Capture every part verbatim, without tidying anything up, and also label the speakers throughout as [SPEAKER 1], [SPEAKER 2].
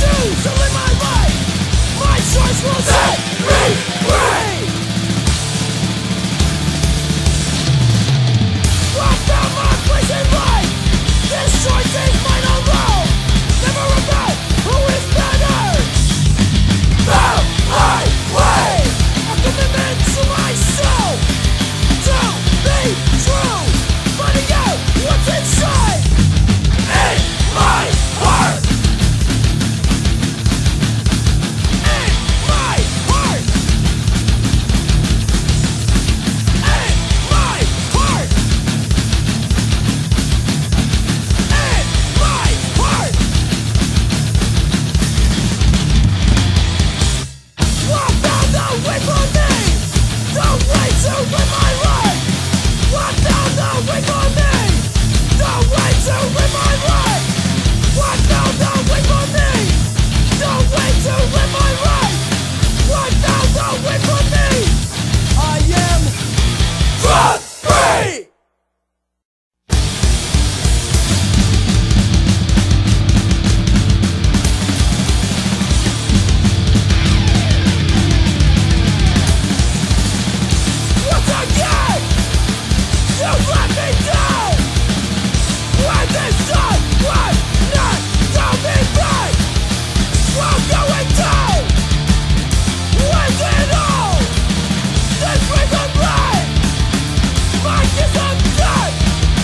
[SPEAKER 1] choose to live my life. My choice will set me free. I found my place in life. This choice is mine alone. Never about who is better. Found my way. A commitment to myself, to be true. Finding out what's inside in my heart. In my heart. In my heart. In my heart. I found the way for me, the way to live my life. I found the way for me, the way to live my life. I found the way for me, the way to live my life. I found the way for me. I am drug free. Once again, you let me down. When this time was not coming back, I'm going down. With it all, this brings a blood. My kiss of death.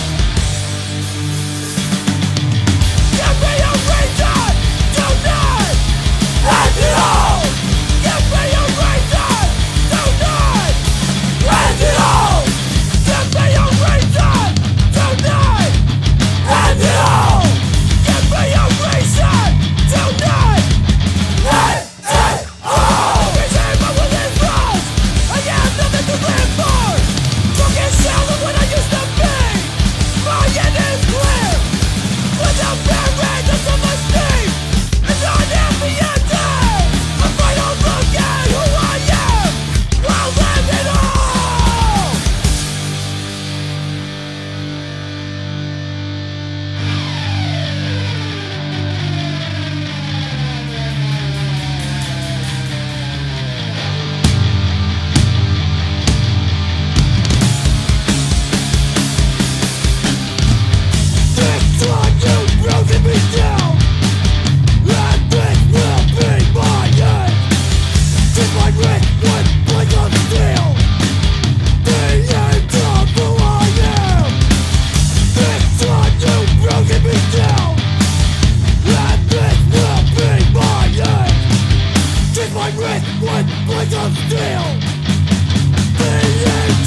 [SPEAKER 1] Give me a reason to not end it all. Give me a reason to not end it all. Give me a reason to not end it all. Give me a reason to not end it all. Reason my will is lost. I have nothing to live for. Broken shell of what I used to be. My end is clear. Without parents of self-esteem, and not happy ending. A final look at who I am. I'll live it all. This one you've broken me down, and this will be my end. Take my wrist with blades of steel, the end of who I am. This one you've broken me down, and this will be my end. Take my wrist with blades of steel, the end